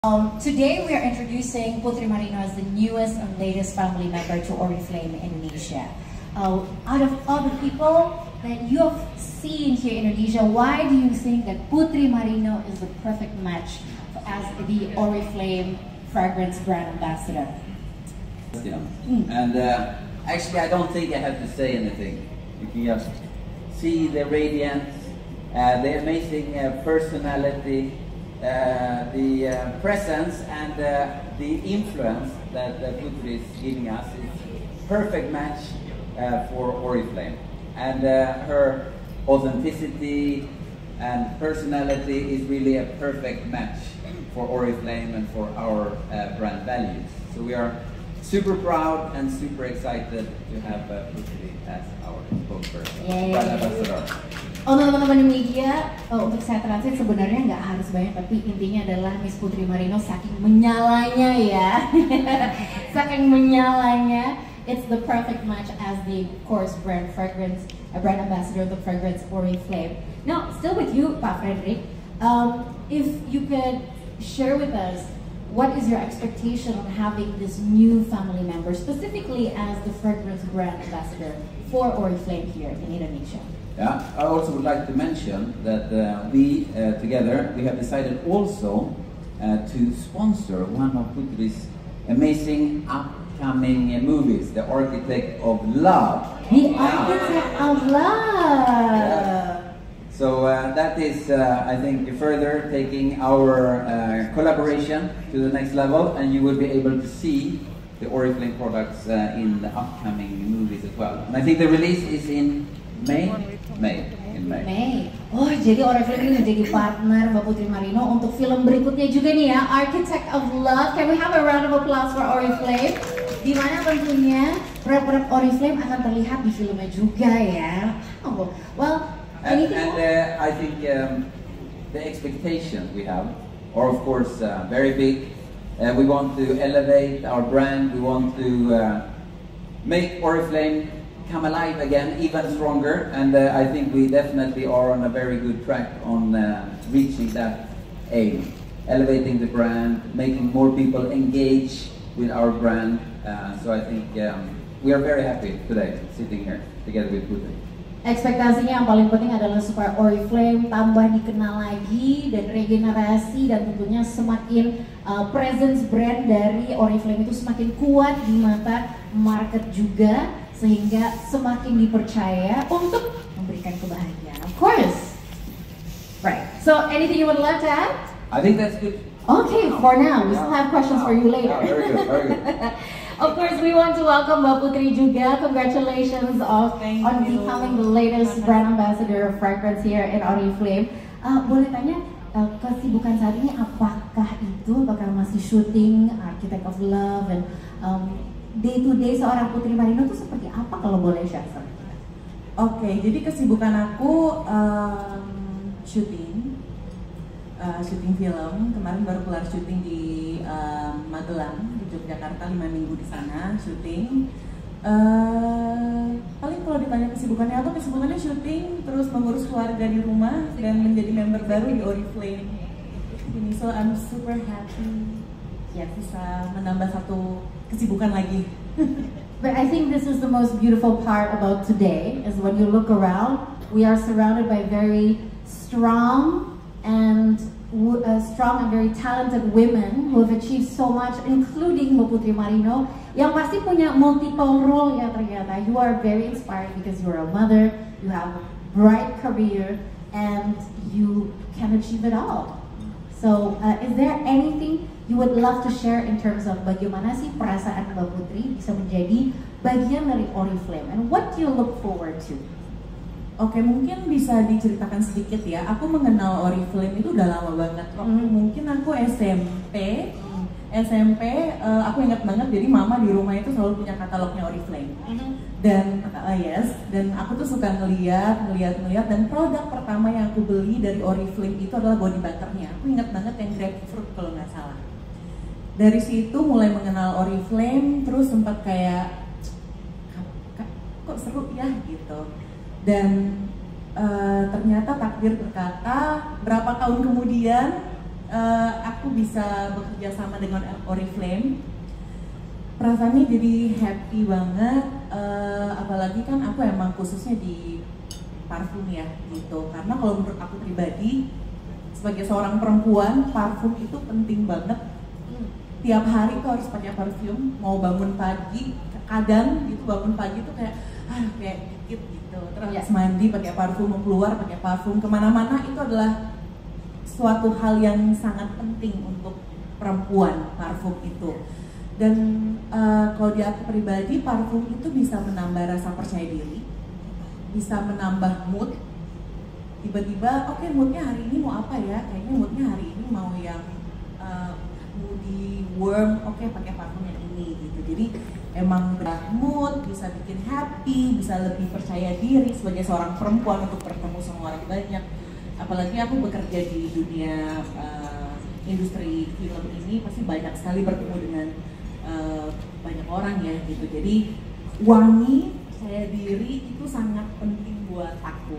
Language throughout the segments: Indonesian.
Today we are introducing Putri Marino as the newest and latest family member to Oriflame Indonesia. Out of all the people that you have seen here in Indonesia, why do you think that Putri Marino is the perfect match as the Oriflame fragrance brand ambassador? And actually I don't think I have to say anything. You can just see the radiance, the amazing personality, the presence and the influence that Putri is giving us is perfect match for Oriflame. And her authenticity and personality is really a perfect match for Oriflame and for our brand values. So we are super proud and super excited to have Putri as our spokesperson, brand ambassador. Teman-teman media, untuk saya transit sebenarnya nggak harus banyak, tapi intinya adalah Miss Putri Marino saking menyalanya ya, saking menyalanya, it's the perfect match as the course brand ambassador of the fragrance Oriflame. Now, still with you, Pak Frederick, if you could share with us what is your expectation on having this new family member, specifically as the fragrance brand ambassador for Oriflame here in Indonesia? Yeah, I also would like to mention that we together we have decided also to sponsor one of Putri's amazing upcoming movies, The Architect of Love. The Architect of Love. Yeah. So that is, I think, further taking our collaboration to the next level, and you will be able to see the Oriflame products in the upcoming movies as well. And I think the release is in May. Oh, jadi Oriflame ini menjadi partner Mbak Putri Marino untuk film berikutnya juga nih ya, Architect of Love. Can we have a round of applause for Oriflame? Di mana tentunya produk Oriflame akan terlihat di filmnya juga ya. Oh, well, and I think the expectations we have are of course very big. We want to elevate our brand. We want to make Oriflame come alive again, even stronger, and I think we definitely are on a very good track on reaching that aim, elevating the brand, making more people engage with our brand. So I think we are very happy today sitting here together with Putri. Ekspektasinya yang paling penting adalah supaya Oriflame tambah dikenal lagi dan regenerasi, dan tentunya semakin presence brand dari Oriflame itu semakin kuat di mata market juga, sehingga semakin dipercaya untuk memberikan kebahagiaan. Of course. Right. So anything you would like to add? I think that's good. Okay, for now. We still have questions for you later. Very good, very good. Of course, we want to welcome Mbak Putri juga. Congratulations on becoming the latest brand ambassador of fragrance here in Oriflame. Boleh tanya, kesibukan saat ini apakah masih syuting Architect of Love, dan day to day seorang Putri Marino itu seperti apa kalau boleh share sama kita? Oke, jadi kesibukan aku syuting film. Kemarin baru kelar syuting di Magelang, di Yogyakarta, 5 minggu di sana syuting. Paling kalau ditanya kesibukannya apa, kesibukannya syuting, terus mengurus keluarga di rumah, dan menjadi member baru di Oriflame. So I'm super happy ya bisa menambah satu kesibukan lagi. But I think this is the most beautiful part about today, is when you look around, we are surrounded by very strong and very talented women who have achieved so much, including Mbak Putri Marino, yang pasti punya multiple role ya ternyata. You are very inspiring because you are a mother, you have a bright career, and you can achieve it all. So, is there anything you would love to share in terms of bagaimana sih perasaan Mbak Putri bisa menjadi bagian dari Oriflame, and what do you look forward to? Oke, mungkin bisa diceritakan sedikit ya. Aku mengenal Oriflame itu udah lama banget. Mungkin aku SMP, aku ingat banget. Jadi mama di rumah itu selalu punya katalognya Oriflame. Dan dan aku tuh suka ngeliat, dan produk pertama yang aku beli dari Oriflame itu adalah body butternya. Aku ingat banget yang grapefruit kalau nggak salah. Dari situ mulai mengenal Oriflame, terus sempat kayak kok seru ya gitu. Dan ternyata takdir berkata berapa tahun kemudian aku bisa bekerja sama dengan Oriflame. Perasaannya jadi happy banget, apalagi kan aku emang khususnya di parfum ya gitu. Karena kalau menurut aku pribadi, sebagai seorang perempuan, parfum itu penting banget. Tiap hari tuh harus pakai parfum, mau bangun pagi, kadang gitu bangun pagi tuh kayak dikit gitu, terus mandi pakai parfum, mau keluar pakai parfum, kemana-mana itu adalah suatu hal yang sangat penting untuk perempuan, parfum itu. Dan kalau di aku pribadi, parfum itu bisa menambah rasa percaya diri, bisa menambah mood. Tiba-tiba, oke, moodnya hari ini mau apa ya? Kayaknya moodnya hari ini mau yang moody, warm, oke, pakai parfum yang ini gitu. Jadi emang mood, bisa bikin happy, bisa lebih percaya diri sebagai seorang perempuan untuk bertemu sama orang banyak. Apalagi aku bekerja di dunia industri film ini, pasti banyak sekali bertemu dengan banyak orang ya gitu. Jadi wangi, percaya diri itu sangat penting buat aku.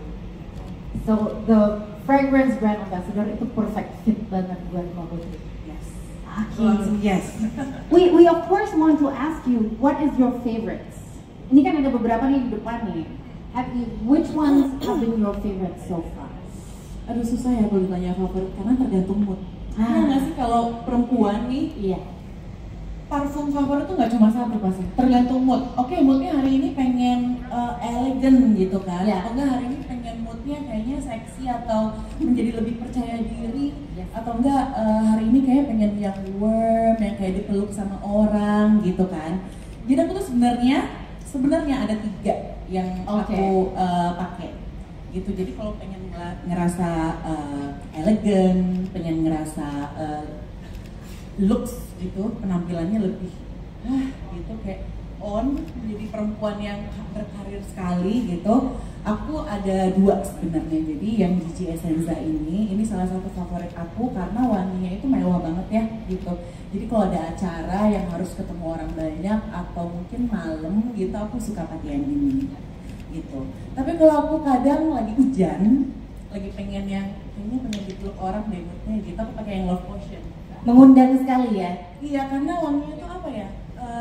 So the fragrance brand ambassador itu perfect fit banget buat Mbak Putri. Yes. Okay. Yes. We of course want to ask you, what is your favorites? Ini kan ada beberapa nih di depan nih. Which ones have been your favorites so far? Aduh, susah ya kalau ditanya favorit karena tergantung mood. Nggak sih kalau perempuan nih, Iya. parfum favorit tuh nggak cuma satu pasti, tergantung mood. Oke, moodnya hari ini pengen elegan gitu kan, atau enggak hari ini pengen moodnya kayaknya seksi atau menjadi lebih percaya diri, atau enggak hari ini kayak pengen yang warm, yang kayak dipeluk sama orang gitu kan. Jadi aku tuh sebenarnya ada 3 yang aku pakai gitu. Jadi kalau pengen ngerasa elegan, pengen ngerasa looks gitu, penampilannya lebih gitu kayak on, menjadi perempuan yang berkarir sekali gitu. Aku ada 2 sebenarnya. Jadi yang Gigi Essenza ini salah satu favorit aku karena wanginya itu mewah banget ya gitu. Jadi kalau ada acara yang harus ketemu orang banyak atau mungkin malam gitu, aku suka pakai yang ini gitu. Tapi kalau aku kadang lagi hujan, lagi pengen yang kayaknya pengen dipeluk orang deh moodnya gitu, aku pakai yang Love Potion. Mengundang sekali ya. Iya, karena wanginya tuh apa ya,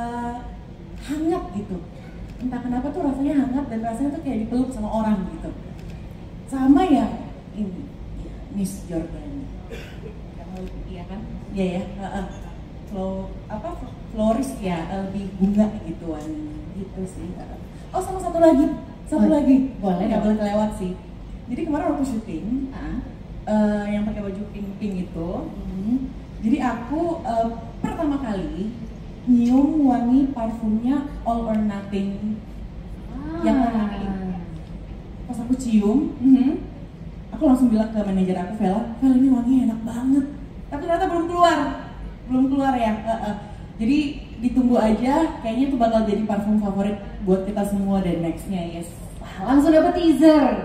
hangat gitu. Entah kenapa tuh rasanya hangat dan rasanya tuh kayak dipeluk sama orang gitu. Sama yang ini, Miss Jordan. Kamu iya kan? Iya ya. Floris ya, lebih bunga gitu gitu sih. Oh, sama satu lagi. Boleh, nggak boleh kelewat sih. Jadi kemarin waktu syuting, yang pakai baju pink itu. Jadi aku pertama kali nyium wangi parfumnya All or Nothing yang warna pink. Pas aku cium, aku langsung bilang ke manajer aku, Vel ini wanginya enak banget. Tapi ternyata belum keluar ya. Jadi ditunggu aja, kayaknya itu bakal jadi parfum favorit buat kita semua dan nextnya, yes. Langsung dapat teaser.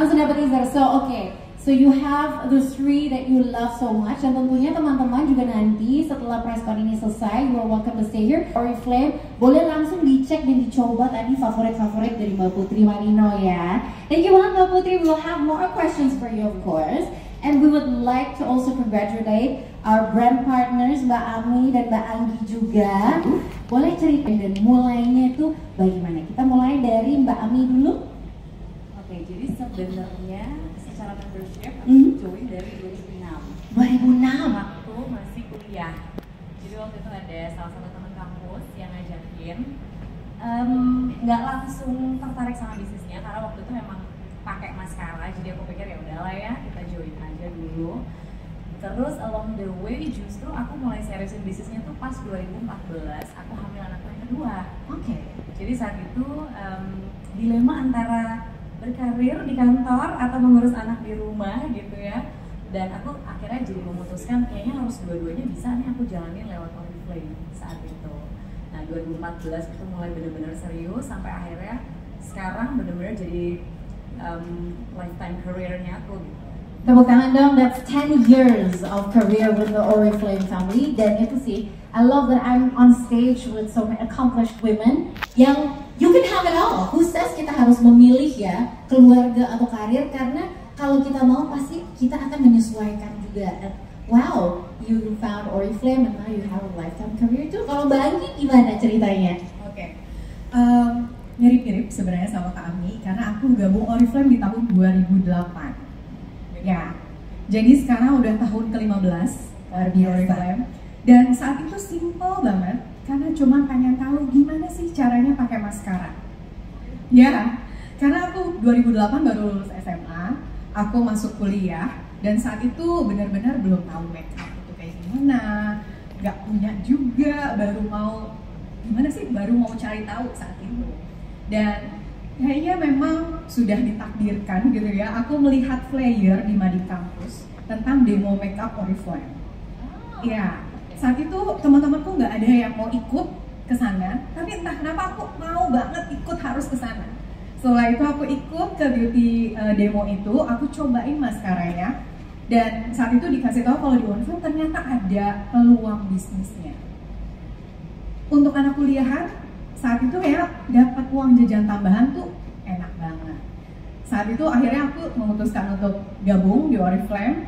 So so you have the 3 that you love so much, dan tentunya teman-teman juga nanti setelah press con ini selesai, you are welcome to stay here. Oriflame boleh langsung dicek dan dicoba tadi favorit-favorit dari Mbak Putri Marino ya. Thank you banget Mbak Putri. We will have more questions for you of course, and we would like to also congratulate our brand partners Mbak Ami dan Mbak Anggi juga. Boleh ceritain dan mulainya itu bagaimana? Kita mulai dari Mbak Ami dulu. Oke, jadi sebenarnya secara membership aku join dari 2006 waktu masih kuliah. Jadi waktu itu ada salah satu teman kampus yang ngajakin, nggak langsung tertarik sama bisnisnya karena waktu itu memang pakai maskara, jadi aku pikir ya udahlah ya kita join aja dulu. Terus along the way justru aku mulai seriusin bisnisnya tuh pas 2014 aku hamil anakku yang kedua. Jadi saat itu dilema antara berkarir di kantor atau mengurus anak di rumah gitu ya. Dan aku akhirnya jadi memutuskan kayaknya harus dua-duanya bisa nih aku jalanin lewat Oriflame saat itu. Nah 2014 itu mulai benar-benar serius sampai akhirnya sekarang benar-benar jadi lifetime career-nya aku gitu. Tepuk tangan dong, that's 10 years of career with the Oriflame family. Dan itu sih, I love that I'm on stage with so many accomplished women yang you can have it all. Who says kita harus memilih ya keluarga atau karir, karena kalau kita mau pasti kita akan menyesuaikan juga. wow, you found Oriflame and now you have a lifetime career too. Kalau Mbak Anggi gimana ceritanya? Oke. Mirip-mirip sebenarnya sama Kak Ami karena aku gabung Oriflame di tahun 2008. Ya. Jadi sekarang udah tahun ke-15 di Oriflame. Dan saat itu simple banget karena cuma pengen tahu gimana sih caranya pakai maskara. Ya, karena aku 2008 baru lulus SMA, aku masuk kuliah dan saat itu benar-benar belum tahu makeup itu kayak gimana, nggak punya juga, baru mau cari tahu saat itu. Dan kayaknya memang sudah ditakdirkan gitu ya, aku melihat flyer di Madi Kampus tentang demo makeup Oriflame. Ya, saat itu teman-temanku nggak ada yang mau ikut ke sana, tapi entah kenapa aku mau banget ikut harus ke sana. Setelah itu aku ikut ke beauty demo itu, aku cobain maskaranya, dan saat itu dikasih tahu kalau di Oriflame ternyata ada peluang bisnisnya. Untuk anak kuliahan, saat itu kayak dapat uang jajan tambahan tuh enak banget. Saat itu akhirnya aku memutuskan untuk gabung di Oriflame.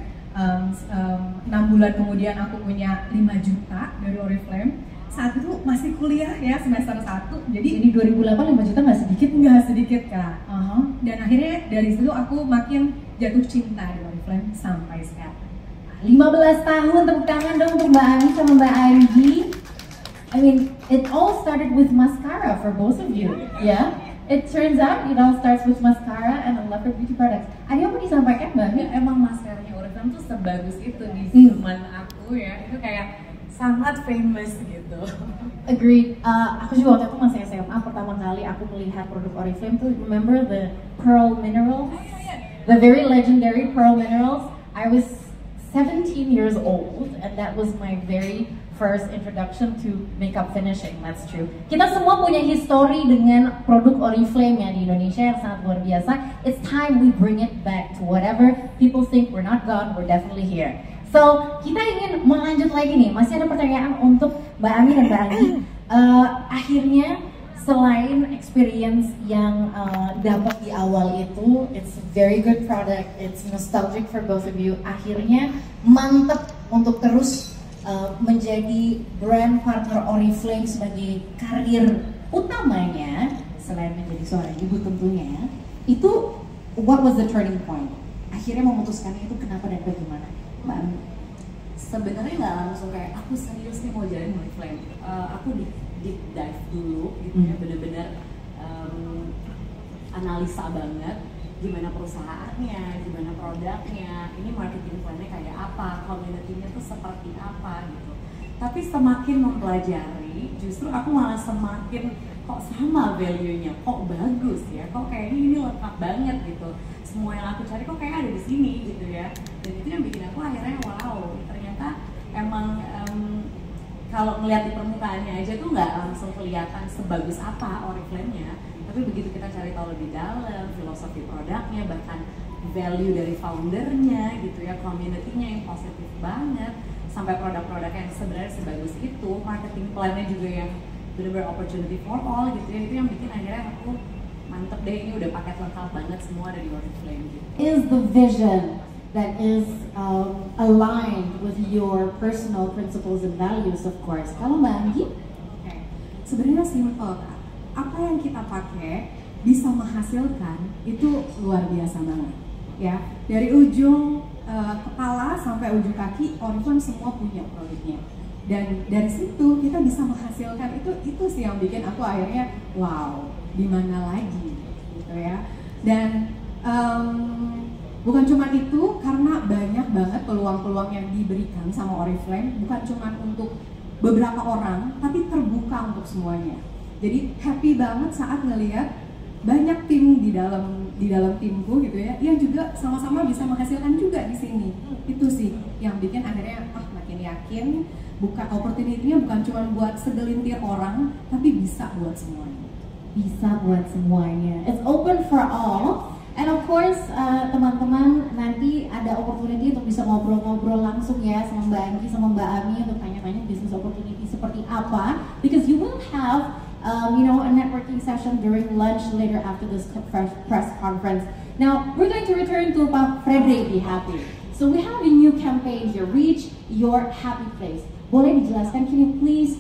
6 bulan kemudian aku punya 5 juta dari Oriflame. Saat itu masih kuliah ya, semester 1. Jadi di 2008 5 juta nggak sedikit? Nggak sedikit Kak. Dan akhirnya dari situ aku makin jatuh cinta di Oriflame sampai sekarang. 15 tahun, tepuk tangan dong untuk Mbak Ami sama Mbak Anggi. I mean, it all started with mascara for both of you, yeah? It turns out it all starts with mascara and a love for beauty products. Ada yang mau disampaikan Mbak Ami? Emang maskaranya Oriflame tuh sebagus itu di zaman aku ya, itu kayak sangat famous gitu. Agreed. Aku juga waktu itu masih SMA, pertama kali aku melihat produk Oriflame tuh, remember the pearl minerals? The very legendary pearl minerals. I was 17 years old and that was my very first introduction to makeup finishing. That's true. Kita semua punya history dengan produk Oriflame ya di Indonesia yang sangat luar biasa. It's time we bring it back to whatever people think we're not gone, we're definitely here. So, kita ingin melanjut lagi nih, masih ada pertanyaan untuk Mbak Ami dan Mbak Anggi. Akhirnya, selain experience yang dapat di awal itu, it's a very good product, it's nostalgic for both of you. Akhirnya, mantep untuk terus menjadi brand partner Oriflame sebagai karir utamanya, selain menjadi seorang ibu tentunya. Itu, what was the turning point? Akhirnya memutuskannya itu kenapa dan bagaimana? Mbak Ami? Sebenarnya nggak langsung kayak aku serius nih mau jalanin Oriflame. Aku deep dive dulu gitu ya, bener-bener analisa banget gimana perusahaannya, gimana produknya, ini marketing plan-nya kayak apa, community-nya tuh seperti apa gitu. Tapi semakin mempelajari, justru aku malah semakin kok sama value-nya, kok bagus ya, kok kayaknya ini lengkap banget gitu. Semua yang aku cari kok kayak ada di sini gitu ya. Dan itu yang bikin aku akhirnya wow, ternyata emang kalau ngeliat di permukaannya aja tuh nggak langsung kelihatan sebagus apa Oriflame-nya. Tapi begitu kita cari tahu lebih dalam, filosofi produknya, bahkan value dari foundernya gitu ya, community-nya yang positif banget, sampai produk-produk yang sebenarnya sebagus itu, marketing plan-nya juga yang benar-benar opportunity for all gitu ya, itu yang bikin akhirnya aku mantep deh, ini udah paket lengkap banget semua dari Oriflame gitu. Is the vision that is aligned with your personal principles and values, of course. Kalau Mbak Anggi? Okay. Sebenarnya simple Kak. Apa yang kita pakai bisa menghasilkan itu luar biasa banget ya, dari ujung kepala sampai ujung kaki Oriflame semua punya produknya, dan dari situ kita bisa menghasilkan itu sih yang bikin aku akhirnya wow, di mana lagi gitu ya. Dan bukan cuma itu, karena banyak banget peluang-peluang yang diberikan sama Oriflame, bukan cuma untuk beberapa orang tapi terbuka untuk semuanya. Jadi happy banget saat ngelihat banyak tim di dalam timku gitu ya, yang juga sama-sama bisa menghasilkan juga di sini. Itu sih yang bikin akhirnya makin yakin buka opportunity-nya bukan cuma buat segelintir orang, tapi bisa buat semuanya. Bisa buat semuanya. It's open for all. And of course, teman-teman nanti ada opportunity untuk bisa ngobrol-ngobrol langsung ya sama Mbak Anggi, sama Mbak Ami untuk tanya-tanya business opportunity seperti apa. Because you will have a networking session during lunch later after this press conference. Now, we're going to return to Pak Fredrik Happy. So we have a new campaign here, Reach Your Happy Place. Boleh dijelaskan? Can you please,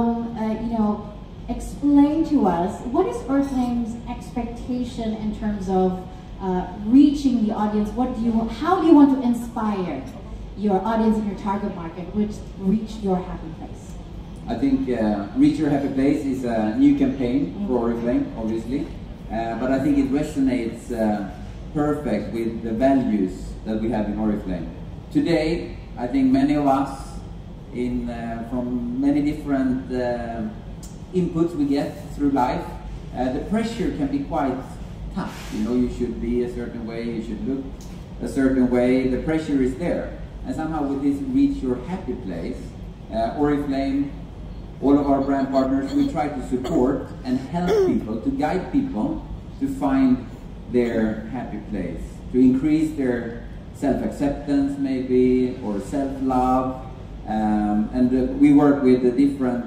explain to us what is Earthling's expectation in terms of reaching the audience? How do you want to inspire your audience and your target market, which reach your happy place? I think Reach Your Happy Place is a new campaign for Oriflame, obviously, but I think it resonates perfect with the values that we have in Oriflame. Today, I think many of us, from many different inputs we get through life, the pressure can be quite tough. You know, you should be a certain way, you should look a certain way, the pressure is there. And somehow with this Reach Your Happy Place, Oriflame, all of our brand partners, we try to support and help people, to guide people to find their happy place, to increase their self-acceptance maybe, or self-love, and we work with the different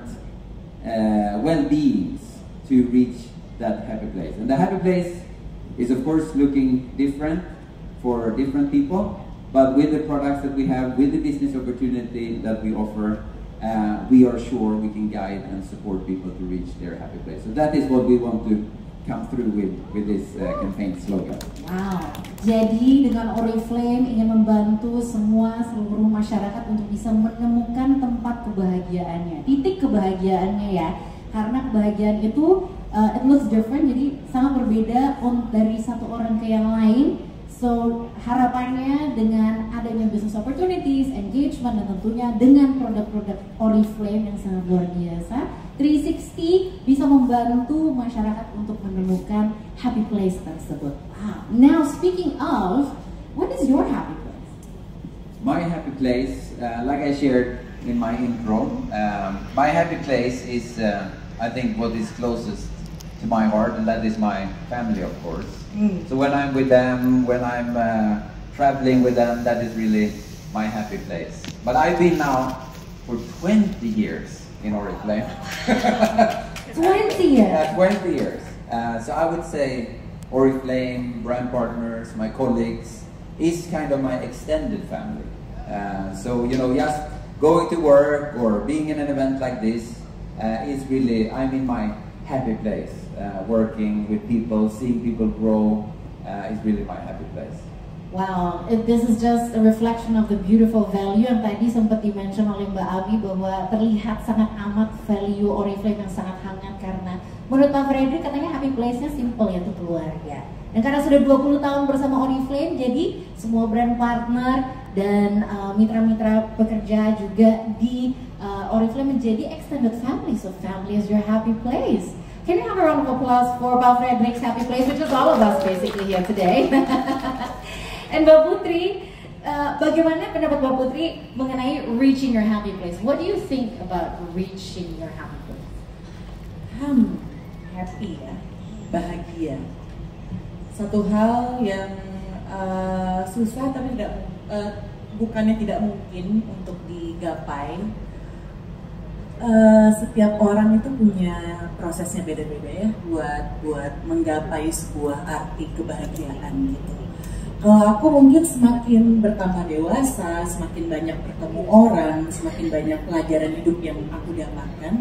well-beings to reach that happy place. And the happy place is of course looking different for different people, but with the products that we have, with the business opportunity that we offer, we are sure we can guide and support people to reach their happy place. So that is what we want to come through with this campaign slogan. Wow, jadi dengan Oriflame ingin membantu seluruh masyarakat untuk bisa menemukan tempat kebahagiaannya, titik kebahagiaannya ya. Karena kebahagiaan itu it looks different, jadi sangat berbeda dari satu orang ke yang lain. So harapannya dengan adanya business opportunities, engagement, dan tentunya dengan produk-produk Oriflame yang sangat luar biasa, 360 bisa membantu masyarakat untuk menemukan happy place tersebut. Wow. Now speaking of, what is your happy place? My happy place, like I shared in my intro, my happy place is I think what is closest to my heart, and that is my family, of course. So when I'm with them, when I'm traveling with them, that is really my happy place. But I've been now for 20 years in Oriflame. 20 years? 20 years. So I would say Oriflame, brand partners, my colleagues, is kind of my extended family. So, you know, just going to work or being in an event like this is really, I'm in my happy place. Working with people, seeing people grow is really my happy place. Wow, this is just a reflection of the beautiful value yang tadi sempat di-mention oleh Mbak Abi bahwa terlihat sangat amat value Oriflame yang sangat hangat karena menurut Pak Fredrik katanya happy place-nya simple, yaitu keluarga. Dan karena sudah 20 tahun bersama Oriflame, jadi semua brand partner dan mitra-mitra pekerja juga di Oriflame menjadi extended family. So family is your happy place. Can you have a round of applause for Pak Fredrik's happy place, which is all of us basically here today. And Mbak Putri, bagaimana pendapat Mbak Putri mengenai reaching your happy place? What do you think about reaching your happy place? Happy ya, bahagia. Satu hal yang susah tapi bukannya tidak mungkin untuk digapai. Setiap orang itu punya prosesnya beda-beda ya buat menggapai sebuah arti kebahagiaan gitu. Kalau aku mungkin semakin bertambah dewasa, semakin banyak bertemu orang, semakin banyak pelajaran hidup yang aku dapatkan,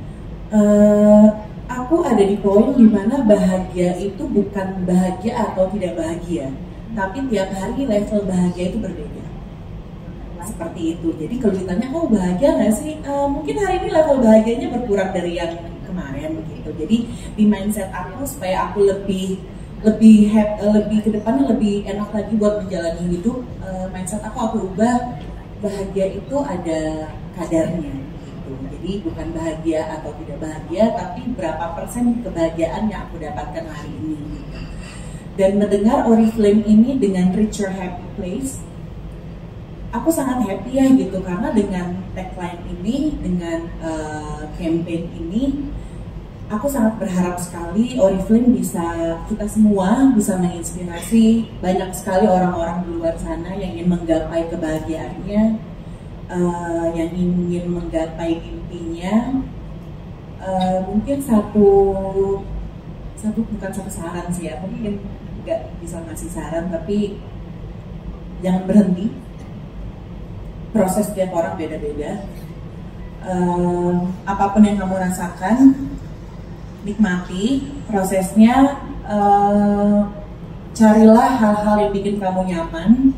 aku ada di poin dimana bahagia itu bukan bahagia atau tidak bahagia, tapi tiap hari level bahagia itu berbeda. Seperti itu. Jadi kalau ditanya, oh bahagia nggak sih? Mungkin hari ini level bahagianya berkurang dari yang kemarin begitu. Jadi di mindset aku supaya aku lebih ke depannya lebih enak lagi buat menjalani hidup. Mindset aku ubah, bahagia itu ada kadarnya. Gitu. Jadi bukan bahagia atau tidak bahagia, tapi berapa persen kebahagiaan yang aku dapatkan hari ini. Gitu. Dan mendengar Oriflame ini dengan Reach Your Happy Place, aku sangat happy ya gitu, karena dengan tagline ini, dengan campaign ini, aku sangat berharap sekali Oriflame kita semua bisa menginspirasi banyak sekali orang-orang di luar sana yang ingin menggapai kebahagiaannya, yang ingin menggapai impinya. Mungkin bukan satu saran sih ya, mungkin nggak bisa ngasih saran, tapi jangan berhenti. proses tiap orang beda-beda. Apapun yang kamu rasakan, nikmati prosesnya. Carilah hal-hal yang bikin kamu nyaman,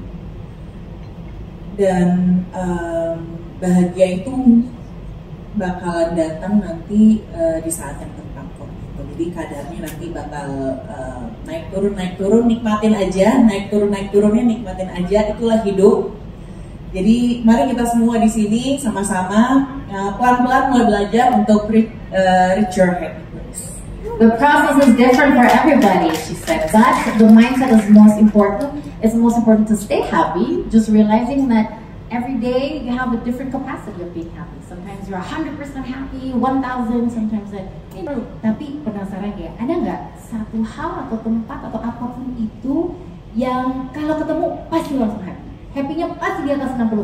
dan bahagia itu bakalan datang nanti di saat yang tepat kok. Jadi kadarnya nanti bakal naik turun, nikmatin aja, naik turunnya nikmatin aja, itulah hidup. Jadi mari kita semua di sini sama-sama pelan-pelan mulai belajar untuk reach your happy place. The process is different for everybody, she said, but the mindset is most important. It's most important to stay happy, just realizing that every day you have a different capacity of being happy. Sometimes you're 100% happy, 1000, sometimes tapi penasaran ya, ada nggak satu hal atau tempat atau apapun itu yang kalau ketemu pasti langsung happy? Happy-nya pasti di atas 60%.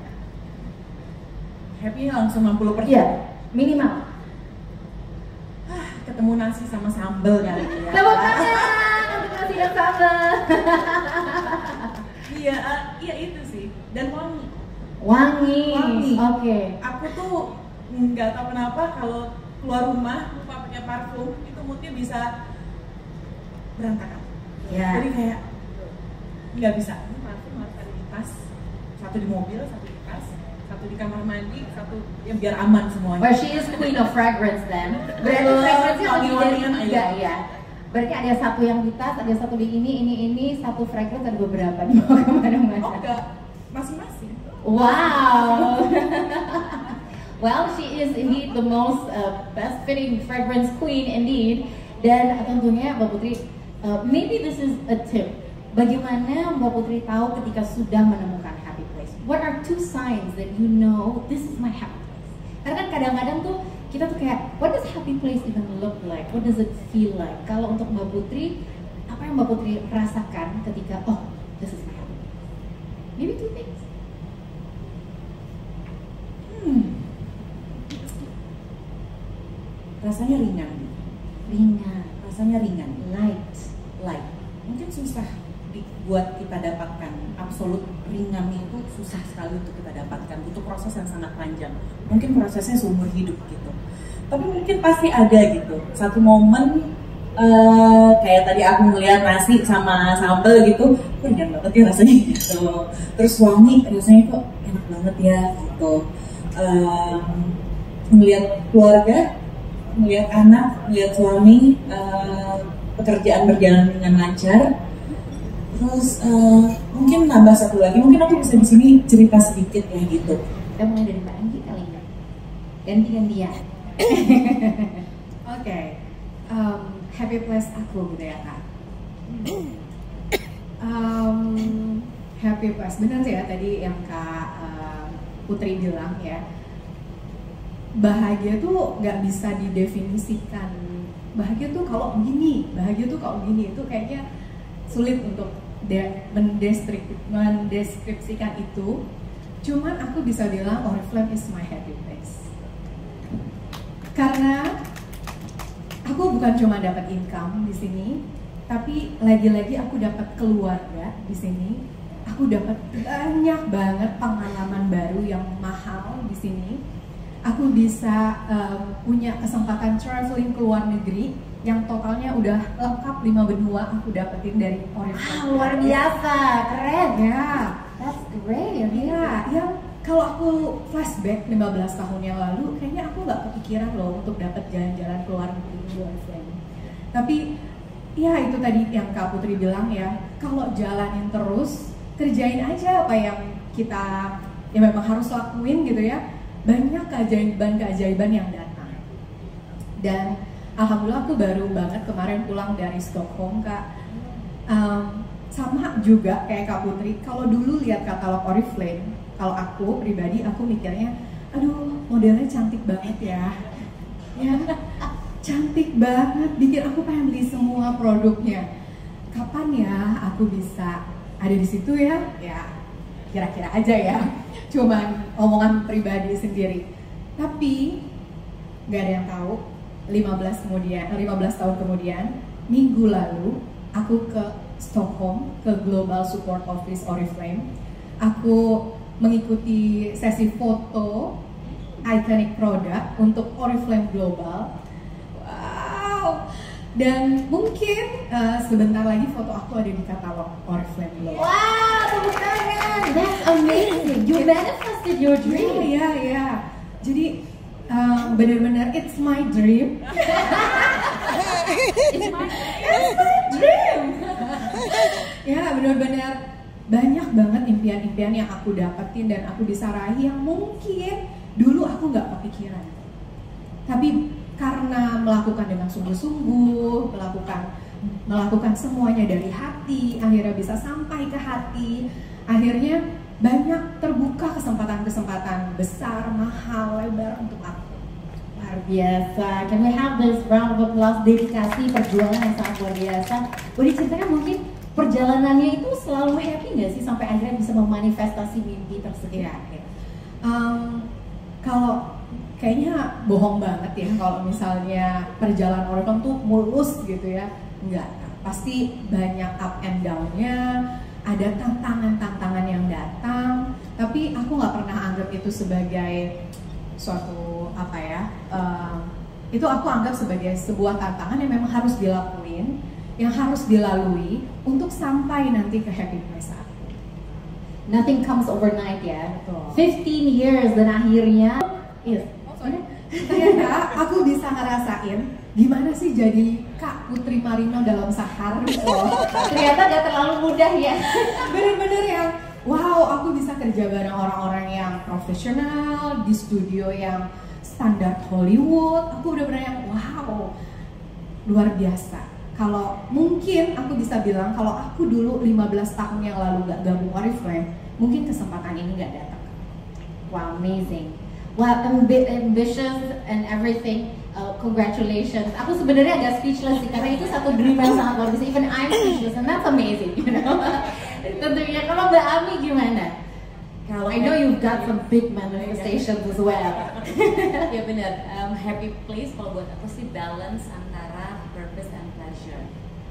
Happy langsung 60%? Iya, minimal. Ketemu nasi sama sambal kali ya. Tepuk tangan, nasi dan sambal. Iya itu sih, dan wangi. Wangi. Oke. Aku tuh nggak tahu kenapa kalau keluar rumah lupa pakai parfum itu moodnya bisa berantakan. Ya. Jadi kayak nggak bisa. Ini parfum harus ada di tas, satu di mobil, satu di tas, satu di kamar mandi, satu yang biar aman semuanya. Well, she is queen of fragrance then. Berarti fragrance-nya lebih dari 3 ya. Berarti ada satu yang di tas, ada satu di ini, satu fragrance, ada beberapa di bawah kemana-mana. Oh enggak, masing-masing. Wow. Well, she is indeed the most best fitting fragrance queen indeed. Dan tentunya Mbak Putri, maybe this is a tip. Bagaimana Mbak Putri tahu ketika sudah menemukan happy place? What are 2 signs that you know this is my happy place? Karena kan kadang-kadang tuh kita tuh kayak, what does happy place even look like? What does it feel like? Kalau untuk Mbak Putri, apa yang Mbak Putri rasakan ketika, oh, this is my happy place? Maybe 2 things. Rasanya ringan. Rasanya ringan. Light. Mungkin susah buat kita dapatkan. Absolut ringan itu susah sekali untuk kita dapatkan. Butuh proses yang sangat panjang. Mungkin prosesnya seumur hidup gitu. Tapi mungkin pasti ada gitu. Satu momen kayak tadi aku ngeliat nasi sama sambal gitu, ringan banget ya rasanya gitu. Terus wangi rasanya kok enak banget ya gitu. Melihat keluarga, melihat anak, melihat suami, pekerjaan berjalan dengan lancar. Terus mungkin nambah satu lagi, mungkin aku bisa di sini cerita sedikit ya gitu. Kita mulai dari Mbak Anggi kali ya. Ganti-gantian. Oke. Happy place aku gitu ya Kak. Happy place, benar sih ya tadi yang Kak Putri bilang ya. Bahagia tuh nggak bisa didefinisikan. Bahagia tuh kalau begini, itu kayaknya sulit untuk mendeskripsikan itu. Cuman aku bisa bilang Oriflame is my happy place. Karena aku bukan cuma dapat income di sini, tapi lagi-lagi aku dapat keluarga di sini. Aku dapat banyak banget pengalaman baru yang mahal di sini. Aku bisa punya kesempatan traveling ke luar negeri yang totalnya udah lengkap 5 benua aku dapetin dari Oriflame. Luar biasa, keren ya. That's great ya. Yang kalau aku flashback 15 tahun yang lalu, kayaknya aku nggak kepikiran loh untuk dapat jalan-jalan ke luar negeri di Oriflame. Tapi ya itu tadi yang Kak Putri bilang ya, kalau jalanin terus, kerjain aja apa yang kita ya memang harus lakuin gitu ya. Banyak keajaiban yang datang. Dan alhamdulillah aku baru banget kemarin pulang dari Stockholm Kak. Sama juga kayak Kak Putri, kalau dulu lihat katalog Oriflame, kalau aku pribadi aku mikirnya, aduh modelnya cantik banget ya. Ya, cantik banget, bikin aku pengen beli semua produknya. Kapan ya aku bisa ada di situ ya? Ya, kira-kira aja ya. Cuman omongan pribadi sendiri. Tapi nggak ada yang tahu 15 tahun kemudian, minggu lalu aku ke Stockholm, ke Global Support Office Oriflame. Aku mengikuti sesi foto iconic product untuk Oriflame Global. Wow. Dan mungkin sebentar lagi foto aku ada di katalog Oriflame Global. Wow, tepuk tangan. That's amazing. You manifested your dream. Iya. Jadi benar-benar it's my dream. It's my dream. Ya, benar-benar banyak banget impian-impian yang aku dapetin dan aku bisa raih yang mungkin dulu aku nggak kepikiran. Tapi karena melakukan dengan sungguh-sungguh, melakukan semuanya dari hati, akhirnya bisa sampai ke hati, akhirnya banyak terbuka kesempatan-kesempatan besar, mahal, lebar untuk aku. Luar biasa. Can we have this round of applause, dedikasi, perjuangan yang sangat luar biasa. Boleh diceritakan mungkin perjalanannya itu selalu happy nggak sih sampai akhirnya bisa memanifestasi mimpi tersebut? Iya. Kalau kayaknya bohong banget ya kalau misalnya perjalanan Oriflame tuh mulus gitu ya. Enggak, pasti banyak up and down-nya, ada tantangan-tantangan yang datang, tapi aku nggak pernah anggap itu sebagai suatu itu aku anggap sebagai sebuah tantangan yang memang harus dilakuin, yang harus dilalui untuk sampai nanti ke happy place aku. Nothing comes overnight ya. Betul. 15 years dan akhirnya ternyata aku bisa ngerasain gimana sih jadi Kak Putri Marino dalam sehari. Ternyata gak terlalu mudah ya. Bener-bener yang wow, aku bisa kerja bareng orang-orang yang profesional di studio yang standar Hollywood. Aku udah pernah yang wow, luar biasa. Kalau mungkin aku bisa bilang kalau aku dulu 15 tahun yang lalu gak gabung Oriflame, mungkin kesempatan ini gak datang. Wow, amazing. Wow, ambitious and everything. Congratulations. Aku sebenarnya agak speechless sih karena itu satu dream yang sangat luar biasa. Even I'm speechless and that's amazing, you know. Tentunya kalau Mbak Ami gimana? Kalau I know you've got some big manifestations as well. Ya benar, happy place kalau buat aku sih balance antara purpose and pleasure.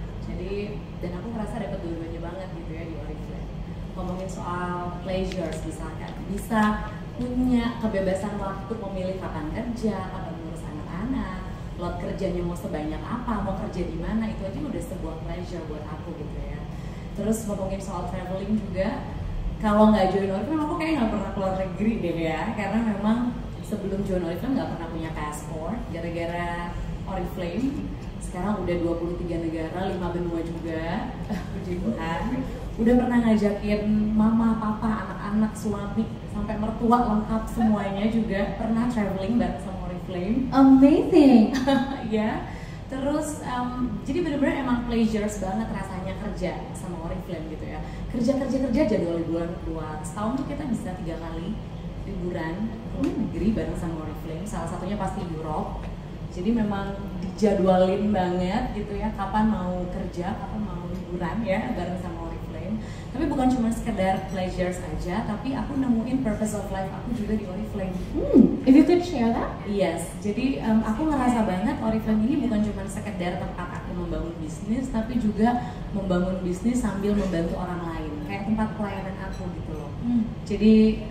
Jadi, dan aku ngerasa dapat dua-duanya banget gitu ya di Oriflame. Ngomongin soal pleasures misalkan, bisa punya kebebasan waktu memilih kapan kerja, kapan ngurus anak-anak, load kerjanya mau sebanyak apa, mau kerja di mana, itu aja udah sebuah pleasure buat aku gitu ya. Terus ngomongin soal traveling juga, kalau nggak join Oriflame aku kayak nggak pernah keluar negeri deh ya, karena memang sebelum join Oriflame nggak pernah punya paspor, gara-gara Oriflame sekarang udah 23 negara, 5 benua juga, puji Tuhan. Udah pernah ngajakin mama, papa, anak-anak, suami, sampai mertua lengkap semuanya juga pernah traveling bareng sama Oriflame. Amazing. Ya. Terus jadi benar-benar emang pleasures banget rasanya kerja sama Oriflame gitu ya. Kerja jadwal liburan keluar. Setahun tuh kita bisa 3 kali liburan ke luar negeri bareng sama Oriflame. Salah satunya pasti Europe. Jadi memang dijadwalin banget gitu ya, kapan mau kerja, kapan mau liburan ya bareng sama Oriflame. Tapi bukan cuma sekedar pleasures aja, tapi aku nemuin purpose of life aku juga di Oriflame. If you could share that? Yes, jadi aku ngerasa banget Oriflame ini bukan cuma sekedar tempat aku membangun bisnis, tapi juga membangun bisnis sambil membantu orang lain, kayak tempat pelayanan aku gitu loh. Jadi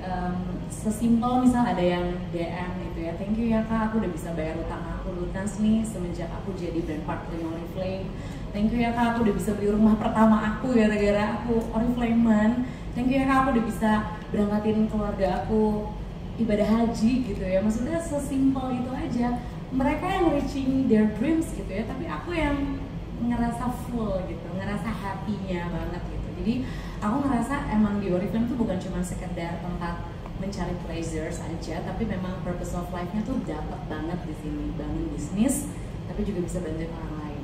sesimpel misal ada yang DM gitu ya, thank you ya Kak, aku udah bisa bayar utang aku lunas nih semenjak aku jadi brand partner Oriflame. Thank you ya Kak, aku udah bisa beli rumah pertama aku gara-gara aku Oriflamean. Thank you ya Kak, aku udah bisa berangkatin keluarga aku ibadah haji gitu ya. Maksudnya sesimpel itu aja. Mereka yang reaching their dreams gitu ya, tapi aku yang ngerasa full gitu, ngerasa happy-nya banget gitu. Jadi aku ngerasa emang di Oriflame tuh bukan cuma sekedar tempat mencari pleasures aja, tapi memang purpose of life-nya tuh dapat banget di sini, bangun bisnis, tapi juga bisa bantuin orang lain.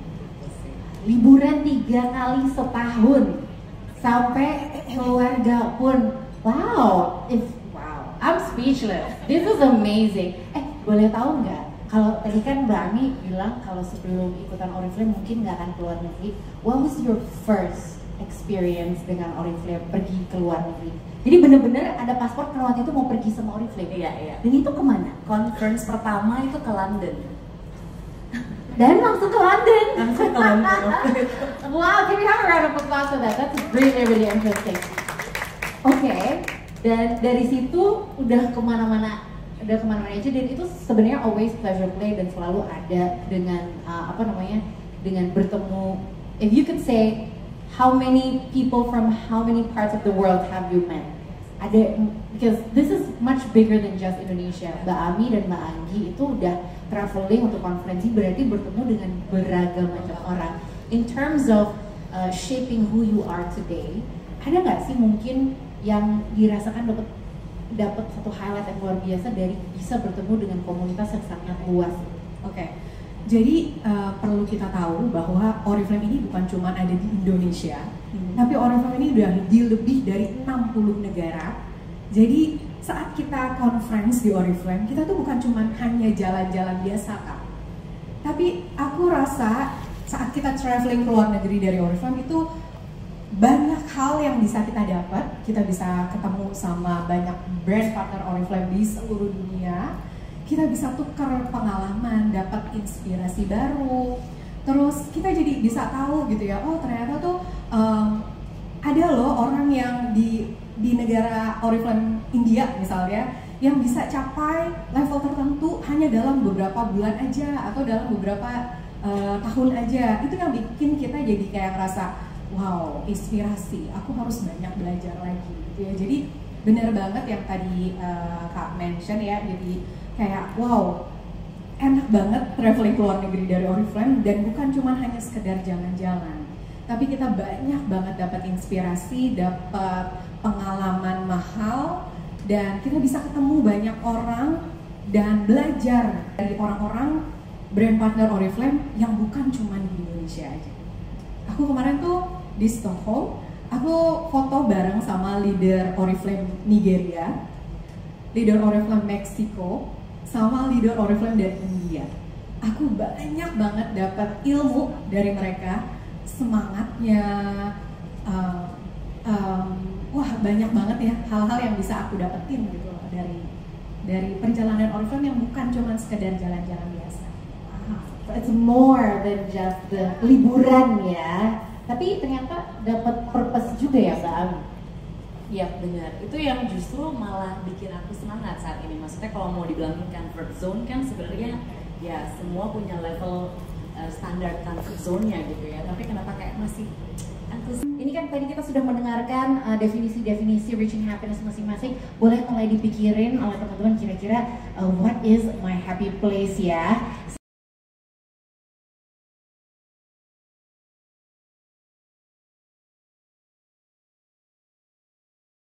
Liburan 3 kali setahun, sampai keluarga pun, wow, I'm speechless. This is amazing. Boleh tahu nggak? Kalau tadi kan Mbak Ami bilang kalau sebelum ikutan Oriflame mungkin nggak akan keluar negeri. What was your first experience dengan Oriflame pergi ke luar negeri? Jadi bener-bener ada paspor karena waktu itu mau pergi sama Oriflame. Iya. Dan itu kemana? Conference pertama itu ke London. Dan langsung ke London. Langsung ke London. Wow, can we have a round of applause for that? That's really, really interesting. Okay. Dan dari situ udah kemana-mana aja, dan itu sebenarnya always pleasure play dan selalu ada dengan dengan bertemu. If you could say how many people from how many parts of the world have you met? Because this is much bigger than just Indonesia. Mbak Ami dan Mbak Anggi itu udah traveling untuk konferensi, berarti bertemu dengan beragam macam orang. In terms of shaping who you are today, ada nggak sih mungkin yang dirasakan dapat satu highlight yang luar biasa dari bisa bertemu dengan komunitas yang sangat luas? Oke. Jadi perlu kita tahu bahwa Oriflame ini bukan cuma ada di Indonesia, tapi Oriflame ini udah di lebih dari 60 negara. Jadi saat kita conference di Oriflame, kita tuh bukan cuma hanya jalan-jalan biasa, Kak. Tapi aku rasa saat kita traveling ke luar negeri dari Oriflame itu banyak hal yang bisa kita dapat. Kita bisa ketemu sama banyak brand partner Oriflame di seluruh dunia. Kita bisa tukar pengalaman, dapat inspirasi baru. Terus kita jadi bisa tahu gitu ya, oh ternyata tuh ada loh orang yang di negara Oriflame India misalnya yang bisa capai level tertentu hanya dalam beberapa bulan aja atau dalam beberapa tahun aja. Itu yang bikin kita jadi kayak ngerasa wow, inspirasi, aku harus banyak belajar lagi gitu ya. Jadi benar banget yang tadi Kak mention ya, jadi kayak wow, enak banget traveling ke luar negeri dari Oriflame, dan bukan cuma hanya sekedar jalan-jalan, tapi kita banyak banget dapat inspirasi, dapat pengalaman mahal, dan kita bisa ketemu banyak orang dan belajar dari orang-orang brand partner Oriflame yang bukan cuma di Indonesia aja. Aku kemarin tuh di Stockholm, aku foto bareng sama leader Oriflame Nigeria, leader Oriflame Meksiko, sama leader Oriflame dari India. Aku banyak banget dapat ilmu dari mereka, semangatnya, wah banyak banget ya hal-hal yang bisa aku dapetin gitu loh dari perjalanan Oriflame yang bukan cuma sekedar jalan-jalan biasa. It's more than just the liburan ya, tapi ternyata dapat purpose juga ya Mbak Ami. Iya benar, itu yang justru malah bikin aku semangat saat ini. Maksudnya kalau mau dibilang comfort zone kan sebenarnya ya semua punya level standar comfort zone-nya gitu ya. Tapi kenapa kayak masih antusias? Ini kan tadi kita sudah mendengarkan definisi-definisi reaching happiness masing-masing. Boleh mulai dipikirin oleh teman-teman kira-kira what is my happy place ya.